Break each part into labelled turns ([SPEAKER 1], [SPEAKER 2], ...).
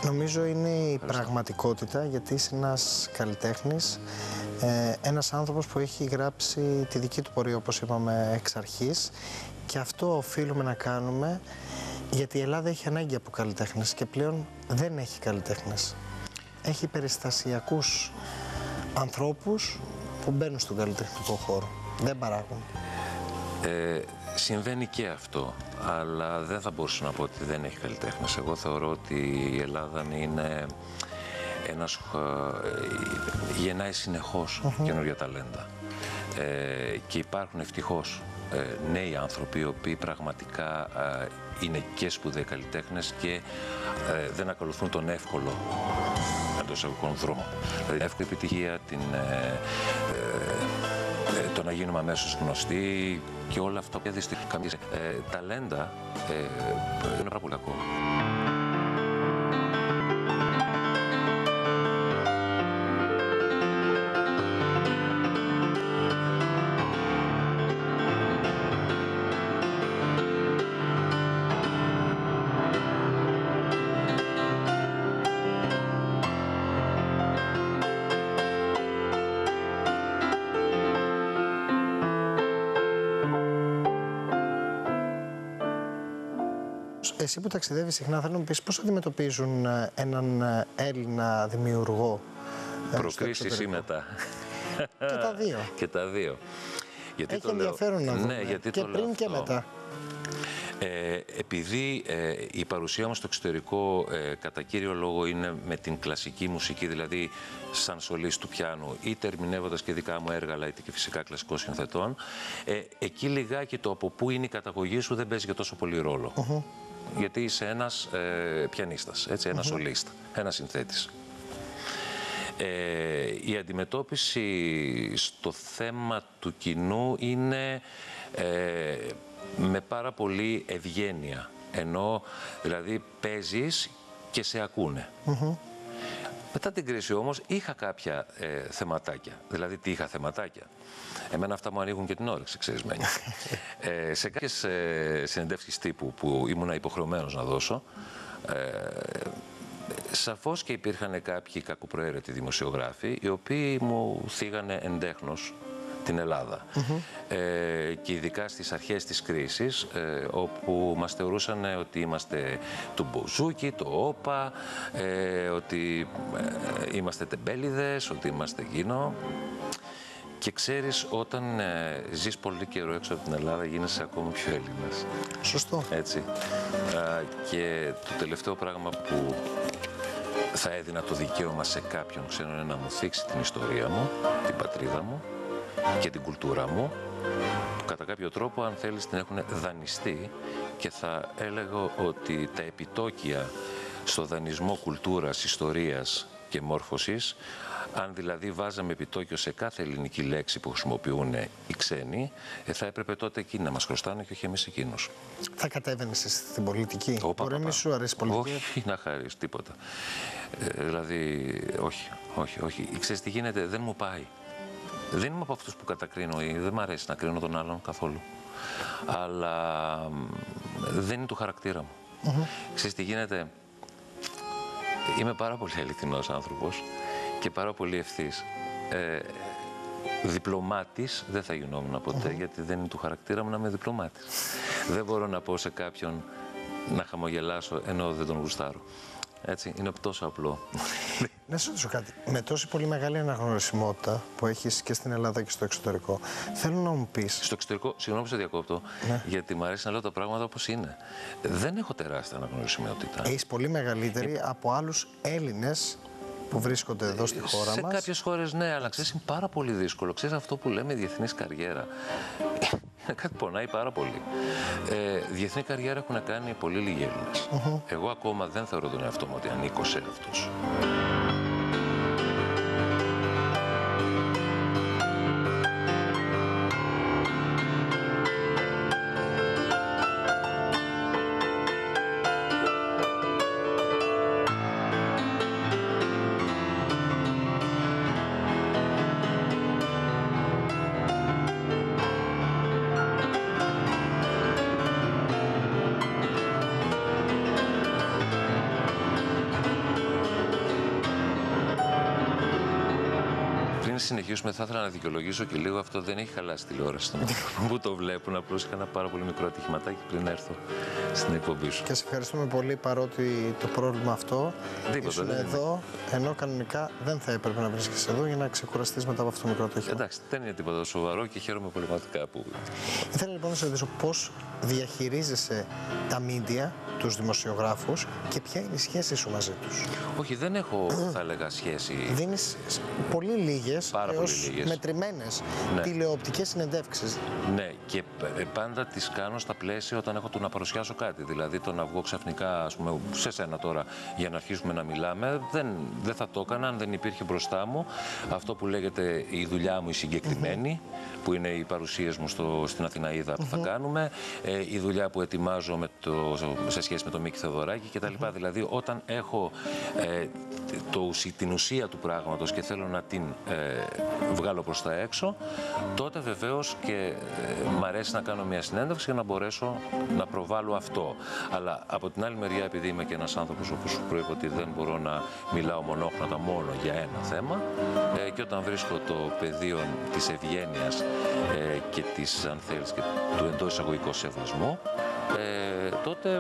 [SPEAKER 1] Νομίζω είναι η πραγματικότητα, γιατί είσαι ένας καλλιτέχνης, ένας άνθρωπος που έχει γράψει τη δική του πορεία, όπως είπαμε εξ αρχής, και αυτό οφείλουμε να κάνουμε, γιατί η Ελλάδα έχει ανάγκη από καλλιτέχνες και πλέον δεν έχει καλλιτέχνες. Έχει περιστασιακούς ανθρώπους που μπαίνουν στον καλλιτεχνικό χώρο, δεν παράγουν.
[SPEAKER 2] Συμβαίνει και αυτό, αλλά δεν θα μπορούσα να πω ότι δεν έχει καλλιτέχνες. Εγώ θεωρώ ότι η Ελλάδα είναι γεννάει συνεχώς καινούργια ταλέντα. Και υπάρχουν ευτυχώς νέοι άνθρωποι, οι οποίοι πραγματικά είναι και σπουδαίοι καλλιτέχνες και δεν ακολουθούν τον εύκολο εντός εισαγωγικών δρόμο. Δηλαδή, εύκολη επιτυχία, το να γίνουμε αμέσως γνωστοί και όλα αυτά που δυστυχώς ταλέντα είναι πάρα πολύ κακό.
[SPEAKER 1] Εσύ που ταξιδεύεις συχνά, θέλω να μου πεις πώς αντιμετωπίζουν έναν Έλληνα δημιουργό?
[SPEAKER 2] Προκρίσεις ή μετά?
[SPEAKER 1] Και τα δύο.
[SPEAKER 2] Και τα δύο. Γιατί
[SPEAKER 1] έχει ενδιαφέρον να δούμε,
[SPEAKER 2] γιατί
[SPEAKER 1] και πριν
[SPEAKER 2] αυτό.
[SPEAKER 1] Και μετά.
[SPEAKER 2] Επειδή η παρουσία μας στο εξωτερικό κατά κύριο λόγο είναι με την κλασική μουσική, δηλαδή σαν σολίστ του πιάνου, είτε ερμηνεύοντας και δικά μου έργα, αλλά είτε και φυσικά κλασικών συνθετών, εκεί λιγάκι το από πού είναι η καταγωγή σου δεν παίζει και τόσο πολύ ρόλο. Γιατί είσαι ένας πιανίστας, έτσι, ένας σολίστ, ένας συνθέτης. Η αντιμετώπιση στο θέμα του κοινού είναι με πάρα πολύ ευγένεια, ενώ δηλαδή παίζεις και σε ακούνε. Μετά την κρίση όμως είχα κάποια θεματάκια. Δηλαδή τι είχα θεματάκια? Εμένα αυτά μου ανοίγουν και την όρεξη, ξέρεις Μένιο. Σε κάποιες συνεντεύξεις τύπου που ήμουνα υποχρεωμένος να δώσω, σαφώς και υπήρχαν κάποιοι κακοπροαίρετοι δημοσιογράφοι, οι οποίοι μου θίγανε εντέχνος την Ελλάδα. Και ειδικά στις αρχές της κρίσης, όπου μας θεωρούσαν ότι είμαστε του Μποζούκι, το Όπα, ότι είμαστε τεμπέληδες, ότι είμαστε εκείνο. Και ξέρεις, όταν ζεις πολύ καιρό έξω από την Ελλάδα, γίνεσαι ακόμα πιο Έλληνας.
[SPEAKER 1] Σωστό.
[SPEAKER 2] Έτσι. Και το τελευταίο πράγμα που θα έδινα το δικαίωμα σε κάποιον ξένο είναι να μου θίξει την ιστορία μου, την πατρίδα μου και την κουλτούρα μου, που κατά κάποιο τρόπο, αν θέλεις, την έχουν δανειστεί, και θα έλεγα ότι τα επιτόκια στο δανεισμό κουλτούρας, ιστορίας και μόρφωσης, αν δηλαδή βάζαμε επιτόκιο σε κάθε ελληνική λέξη που χρησιμοποιούν οι ξένοι, θα έπρεπε τότε εκείνοι να μας χρωστάνε και όχι εμείς εκείνους.
[SPEAKER 1] Θα κατέβαινες στην πολιτική? Μπορεί να μη σου αρέσει η πολιτική?
[SPEAKER 2] Όχι, να χαρείς, τίποτα. Δηλαδή, όχι. Ξέρεις τι γίνεται, δεν μου πάει. Δεν είμαι από αυτούς που κατακρίνω ή δεν μου αρέσει να κρίνω τον άλλον καθόλου. Αλλά δεν είναι του χαρακτήρα μου. Ξέρεις τι γίνεται, είμαι πάρα πολύ αληθινός άνθρωπος και πάρα πολύ ευθύς. Διπλωμάτης δεν θα γινόμουν ποτέ, γιατί δεν είναι του χαρακτήρα μου να είμαι διπλωμάτης. Δεν μπορώ να πω σε κάποιον να χαμογελάσω ενώ δεν τον γουστάρω. Έτσι, είναι τόσο απλό.
[SPEAKER 1] Να σου ρωτήσω κάτι. Με τόση πολύ μεγάλη αναγνωρισιμότητα που έχεις και στην Ελλάδα και στο εξωτερικό, θέλω να μου πεις...
[SPEAKER 2] Στο εξωτερικό, συγγνώμη που σε διακόπτω, γιατί μου αρέσει να λέω τα πράγματα όπως είναι. Δεν έχω τεράστια αναγνωρισιμότητα.
[SPEAKER 1] Έχεις πολύ μεγαλύτερη από άλλους Έλληνες που βρίσκονται εδώ στη χώρα μας.
[SPEAKER 2] Σε κάποιες χώρες ναι, αλλά ξέρεις, είναι πάρα πολύ δύσκολο. Ξέρεις, αυτό που λέμε διεθνής καριέρα. Κάτι πονάει πάρα πολύ. Διεθνή καριέρα έχουν κάνει πολύ λίγοι Έλληνες. Εγώ ακόμα δεν θεωρώ τον εαυτό μου ότι ανήκω σε αυτούς. Πριν συνεχίσουμε, θα ήθελα να δικαιολογήσω και λίγο αυτό. Δεν έχει χαλάσει τηλεόραση που το βλέπουν. Απλώς είχα ένα πάρα πολύ μικρό ατυχηματάκι πριν έρθω στην εκπομπή σου.
[SPEAKER 1] Και σε ευχαριστούμε πολύ, παρότι το πρόβλημα αυτό ήσουν εδώ, ενώ κανονικά δεν θα έπρεπε να βρίσκεσαι εδώ για να ξεκουραστείς μετά από αυτό το μικρό ατύχημα.
[SPEAKER 2] Εντάξει, δεν είναι τίποτα σοβαρό και χαίρομαι πραγματικά που.
[SPEAKER 1] Ήθελα λοιπόν να σε ρωτήσω πώς διαχειρίζεσαι τα media, τους δημοσιογράφους και ποια είναι η σχέση σου μαζί τους.
[SPEAKER 2] Όχι, δεν έχω, θα έλεγα, σχέση.
[SPEAKER 1] Δίνεις πολύ λίγες έως μετρημένες τηλεοπτικές συνεντεύξεις.
[SPEAKER 2] Ναι, και πάντα τις κάνω στα πλαίσια όταν έχω το να παρουσιάσω κάτι. Δηλαδή το να βγω ξαφνικά, ας πούμε, σε σένα τώρα για να αρχίσουμε να μιλάμε, δεν θα το έκανα αν δεν υπήρχε μπροστά μου αυτό που λέγεται η δουλειά μου η συγκεκριμένη, που είναι οι παρουσίες μου στην Αθηναΐδα που θα κάνουμε, η δουλειά που ετοιμάζω σε σχέση με τον Μίκη Θεοδωράκη κτλ. Δηλαδή όταν έχω την ουσία του πράγματος και θέλω να την βγάλω προς τα έξω, τότε βεβαίως και μ' αρέσει να κάνω μια συνέντευξη για να μπορέσω να προβάλλω αυτό. Αλλά από την άλλη μεριά, επειδή είμαι και ένας άνθρωπος, όπως σου προείπα, ότι δεν μπορώ να μιλάω μονόχρωτα μόνο για ένα θέμα, και όταν βρίσκω το πεδίο της ευγένειας και της, αν θέλεις, και του εντός εισαγωγικού σεβασμού, τότε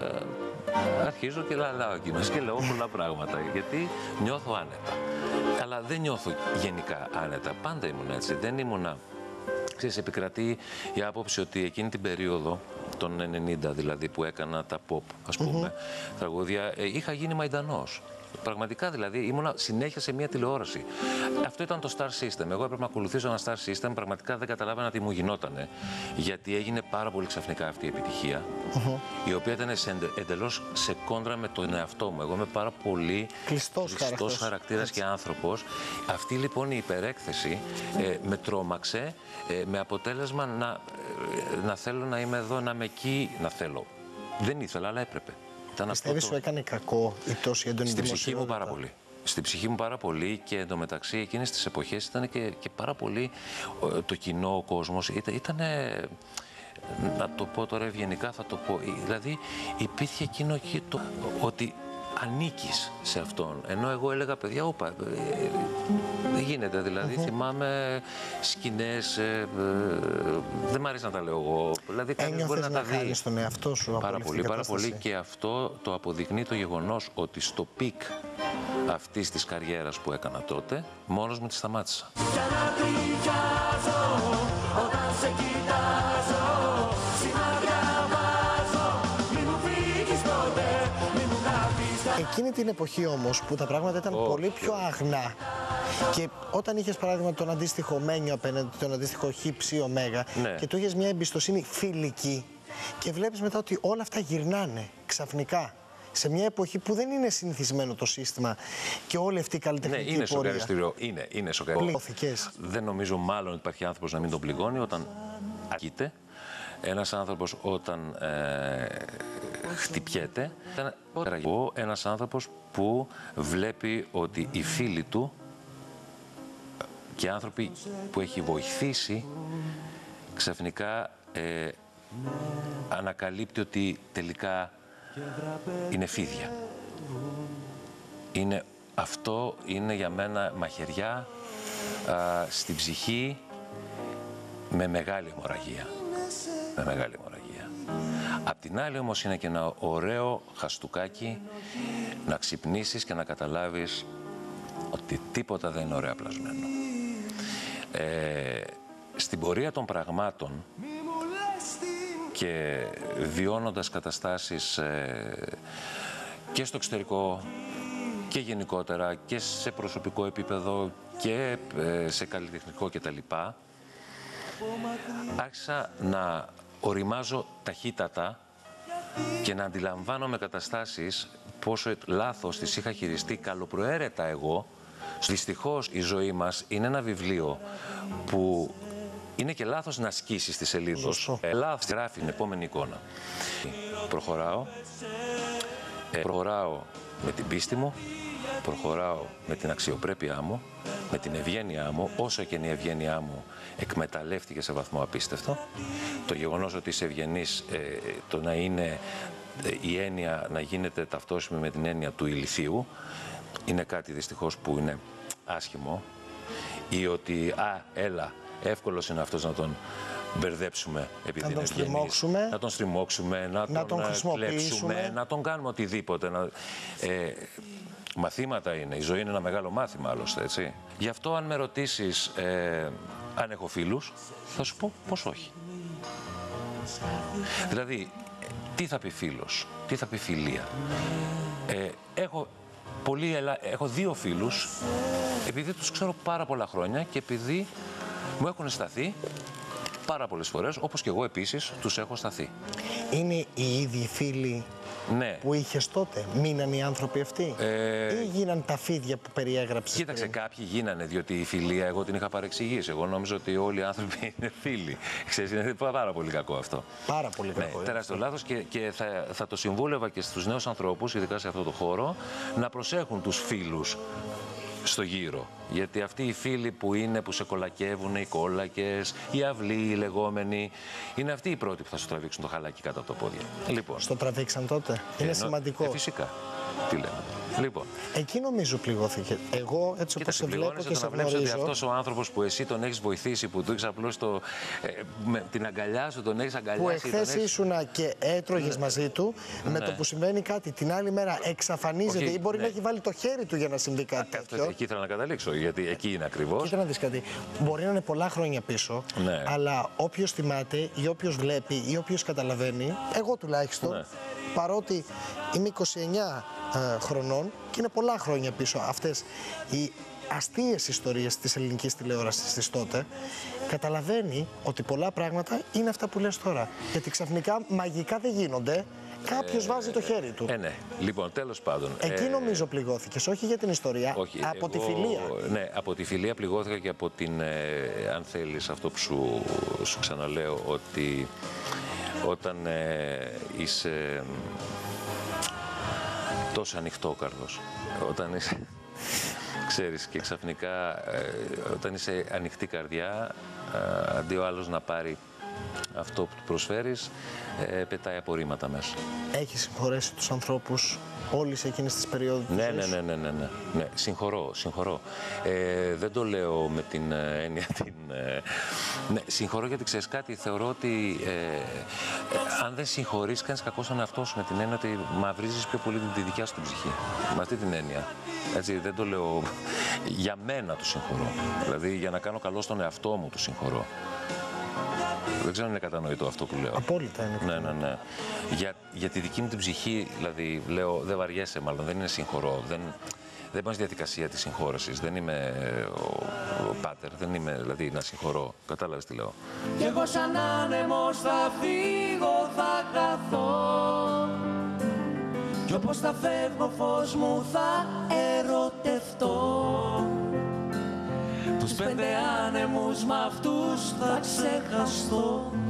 [SPEAKER 2] αρχίζω και λαλάω εκείνος και λέω πολλά πράγματα, γιατί νιώθω άνετα. Αλλά δεν νιώθω γενικά άνετα. Πάντα ήμουν έτσι. Δεν ήμουνα. Ξέρεις, επικρατεί η άποψη ότι εκείνη την περίοδο, των 90 δηλαδή, που έκανα τα pop, ας πούμε, τραγούδια, είχα γίνει μαϊντανός. Πραγματικά δηλαδή ήμουνα συνέχεια σε μια τηλεόραση. Αυτό ήταν το Star System. Εγώ έπρεπε να ακολουθήσω ένα Star System. Πραγματικά δεν καταλάβαινα τι μου γινότανε. Γιατί έγινε πάρα πολύ ξαφνικά αυτή η επιτυχία, η οποία ήταν εντελώς σε κόντρα με τον εαυτό μου. Εγώ είμαι πάρα πολύ κλειστός χαρακτήρας και άνθρωπος. Αυτή λοιπόν η υπερέκθεση με τρόμαξε, με αποτέλεσμα να θέλω να είμαι εδώ, να είμαι εκεί, να θέλω. Δεν ήθελα, αλλά έπρεπε.
[SPEAKER 1] Πιστεύεις σου έκανε κακό η τόση έντονη δημοσιότητα?
[SPEAKER 2] Στην ψυχή μου πάρα πολύ. Στην ψυχή μου πάρα πολύ, και εντωμεταξύ εκείνες τις εποχές ήταν και πάρα πολύ το κοινό, ο κόσμος. Ήταν, να το πω τώρα ευγενικά, θα το πω. Δηλαδή υπήρχε εκείνο εκεί ότι ανήκεις σε αυτόν. Ενώ εγώ έλεγα, παιδιά, όπα, δεν γίνεται. Δηλαδή θυμάμαι σκηνές, δεν μ' αρέσει να τα λέω εγώ. Δηλαδή κανείς μπορεί να τα δει.
[SPEAKER 1] Ένιωθες τον εαυτό σου
[SPEAKER 2] πάρα πολύ, και αυτό το αποδεικνύει το γεγονός ότι στο πικ αυτής της καριέρας που έκανα τότε, μόνος μου τη σταμάτησα.
[SPEAKER 1] Εκείνη την εποχή όμως που τα πράγματα ήταν πολύ πιο αγνά και όταν είχες παράδειγμα τον αντίστοιχο Μένιο απέναντι, τον αντίστοιχο Χ, Ω, και του είχες μια εμπιστοσύνη φιλική και βλέπεις μετά ότι όλα αυτά γυρνάνε ξαφνικά σε μια εποχή που δεν είναι συνηθισμένο το σύστημα και όλη αυτή η καλλιτεχνική πορεία.
[SPEAKER 2] Είναι σοκαριστήριο. Είναι σοκαριστήριο. Δεν νομίζω μάλλον ότι υπάρχει άνθρωπος να μην τον πληγώνει όταν ακείται. Ένας άνθρωπος όταν χτυπιέται, ένας άνθρωπος που βλέπει ότι οι φίλοι του και άνθρωποι που έχει βοηθήσει ξαφνικά ανακαλύπτει ότι τελικά είναι φίδια. Αυτό είναι για μένα μαχαιριά στην ψυχή με μεγάλη αιμορραγία. Απ' την άλλη όμως είναι και ένα ωραίο χαστούκάκι να ξυπνήσεις και να καταλάβεις ότι τίποτα δεν είναι ωραία πλασμένο. Στην πορεία των πραγμάτων και βιώνοντας καταστάσεις και στο εξωτερικό και γενικότερα και σε προσωπικό επίπεδο και σε καλλιτεχνικό κτλ, άρχισα να οριμάζω ταχύτατα και να αντιλαμβάνομαι καταστάσεις πόσο λάθος τις είχα χειριστεί καλοπροαίρετα εγώ. Δυστυχώς η ζωή μας είναι ένα βιβλίο που είναι και λάθος να σκίσεις τη σελίδος. Λάθος γράφει την επόμενη εικόνα. Προχωράω με την πίστη μου, προχωράω με την αξιοπρέπειά μου, με την ευγένειά μου, όσο και η ευγένειά μου εκμεταλλεύτηκε σε βαθμό απίστευτο. Το γεγονός ότι είσαι ευγενής, το να είναι η έννοια να γίνεται ταυτόσιμη με την έννοια του ηλιθίου, είναι κάτι δυστυχώς που είναι άσχημο ή ότι έλα, εύκολος είναι αυτός να τον μπερδέψουμε επειδή είναι ευγενής, να τον στριμώξουμε, να τον κλέψουμε, να τον κάνουμε οτιδήποτε. Μαθήματα είναι, η ζωή είναι ένα μεγάλο μάθημα άλλωστε, έτσι. Γι' αυτό αν με ρωτήσεις αν έχω φίλους, θα σου πω πως όχι. Δηλαδή, τι θα πει φίλος, τι θα πει φιλία. Έχω δύο φίλους, επειδή τους ξέρω πάρα πολλά χρόνια και επειδή μου έχουν σταθεί πάρα πολλές φορές, όπως και εγώ επίσης τους έχω σταθεί.
[SPEAKER 1] Είναι οι ίδιοι φίλοι που είχες τότε, μείναν οι άνθρωποι αυτοί ή γίναν τα φίδια που περιέγραψες?
[SPEAKER 2] Κοίταξε, κάποιοι γίνανε, διότι η φιλία εγώ την είχα παρεξηγήσει. Εγώ νόμιζα ότι όλοι οι άνθρωποι είναι φίλοι. Ξέρεις, είναι πάρα πολύ κακό αυτό.
[SPEAKER 1] Πάρα πολύ κακό.
[SPEAKER 2] Τεράστιο λάθος και θα το συμβούλευα και στους νέους ανθρώπους, ειδικά σε αυτό το χώρο, να προσέχουν τους φίλους στο γύρο. Γιατί αυτοί οι φίλοι που σε κολακεύουν, οι κόλακες, οι αυλοί, οι λεγόμενοι, είναι αυτοί οι πρώτοι που θα σου τραβήξουν το χαλάκι κάτω από τα πόδια. Λοιπόν.
[SPEAKER 1] Στο τραβήξαν τότε. Είναι σημαντικό.
[SPEAKER 2] Φυσικά. Τι λέμε. Λοιπόν.
[SPEAKER 1] Εκεί νομίζω πληγώθηκε. Εγώ έτσι όπως σε βλέπω και σε γνωρίζω.
[SPEAKER 2] Ότι αυτός ο άνθρωπος που εσύ τον έχεις βοηθήσει, που του έχεις απλώς με την αγκαλιά σου, τον έχεις αγκαλιάσει.
[SPEAKER 1] Που εχθές ήσουνα και έτρωγες μαζί του, με το που συμβαίνει κάτι, την άλλη μέρα εξαφανίζεται ή μπορεί να έχει βάλει το χέρι του για να συμβεί κάτι τέτοιο.
[SPEAKER 2] Εκεί ήθελα να καταλήξω, γιατί εκεί είναι ακριβώς.
[SPEAKER 1] Κοίτα να δεις κάτι. Μπορεί να είναι πολλά χρόνια πίσω, αλλά όποιος θυμάται ή όποιος βλέπει ή όποιος καταλαβαίνει, εγώ τουλάχιστον, παρότι είμαι 29 χρονών και είναι πολλά χρόνια πίσω αυτές οι αστείες ιστορίες της ελληνικής τηλεόρασης της τότε, καταλαβαίνει ότι πολλά πράγματα είναι αυτά που λες τώρα. Γιατί ξαφνικά μαγικά δεν γίνονται. Κάποιος βάζει το χέρι του.
[SPEAKER 2] Ναι. Λοιπόν, τέλος πάντων.
[SPEAKER 1] Εκεί νομίζω πληγώθηκες, όχι για την ιστορία,
[SPEAKER 2] όχι,
[SPEAKER 1] από τη φιλία.
[SPEAKER 2] Ναι, από τη φιλία πληγώθηκα και από την, αν θέλεις, αυτό που σου ξαναλέω, ότι όταν είσαι τόσο ανοιχτόκαρδος, όταν είσαι, ξέρεις, και ξαφνικά όταν είσαι ανοιχτή καρδιά, αντί ο άλλος να πάρει αυτό που του προσφέρεις, πετάει απορρίμματα μέσα.
[SPEAKER 1] Έχεις συγχωρέσει τους ανθρώπους όλες εκείνες τις περίοδους?
[SPEAKER 2] Ναι. Συγχωρώ. Δεν το λέω με την έννοια την... Ναι, συγχωρώ γιατί ξέρεις κάτι, θεωρώ ότι αν δεν συγχωρείς κάνεις κακό στον εαυτό σου, με την έννοια ότι μαυρίζεις πιο πολύ τη δικιά σου την ψυχή. Με αυτή την έννοια. Έτσι, δεν το λέω για μένα του συγχωρώ. Δηλαδή για να κάνω καλό στον εαυτό μου του συγχωρώ. Δεν ξέρω αν είναι κατανοητό αυτό που λέω.
[SPEAKER 1] Απόλυτα είναι.
[SPEAKER 2] Ναι. Για τη δική μου την ψυχή, δηλαδή, λέω, δεν βαριέσαι μάλλον, δεν είναι συγχωρώ. Δεν πάω στη διαδικασία της συγχώρεσης. Δεν είμαι ο πάτερ, δεν είμαι, δηλαδή, να συγχωρώ. Κατάλαβες τι λέω.
[SPEAKER 3] Κι εγώ σαν άνεμος θα φύγω, θα χαθώ. Κι όπως θα φεύγω φως μου θα ερωτευτώ. Τους 5 άνεμους μ' αυτούς θα ξεχαστώ.